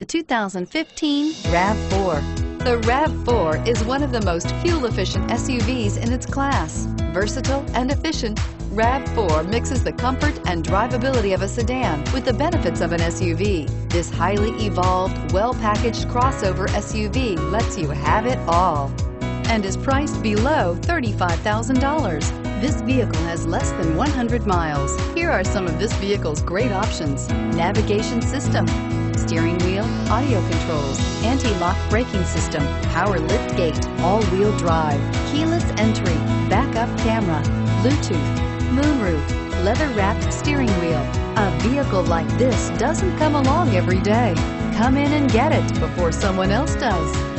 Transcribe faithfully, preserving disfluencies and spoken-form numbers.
The two thousand fifteen RAV four. The RAV four is one of the most fuel-efficient S U Vs in its class. Versatile and efficient, RAV four mixes the comfort and drivability of a sedan with the benefits of an S U V. This highly evolved, well-packaged crossover S U V lets you have it all and is priced below thirty-five thousand dollars. This vehicle has less than one hundred miles. Here are some of this vehicle's great options: navigation system, steering wheel audio controls, anti-lock braking system, power lift gate, all-wheel drive, keyless entry, backup camera, Bluetooth, moonroof, leather-wrapped steering wheel. A vehicle like this doesn't come along every day. Come in and get it before someone else does.